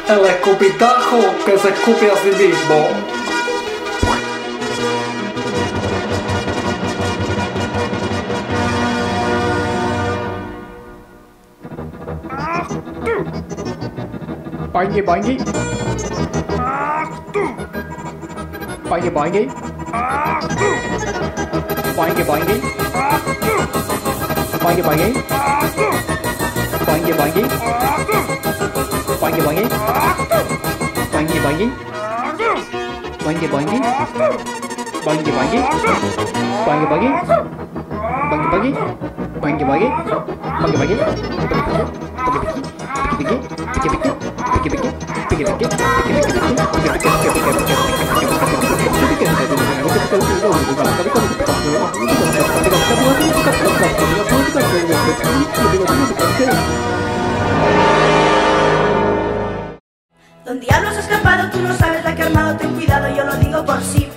El escupitajo que se escupe a sí mismo. Boingy boingy. Boingy boingy. Boingy boingy. Boingy boingy. Boingy boingy. Boingy boingy. Boingy boingy. Boingy boingy. Boingy boingy. Boingy boingy. Boingy boingy. Boingy boingy. Boingy boingy. ¿Dónde diablos has escapado? Tú no sabes la que ha armado, ten cuidado, yo lo digo por si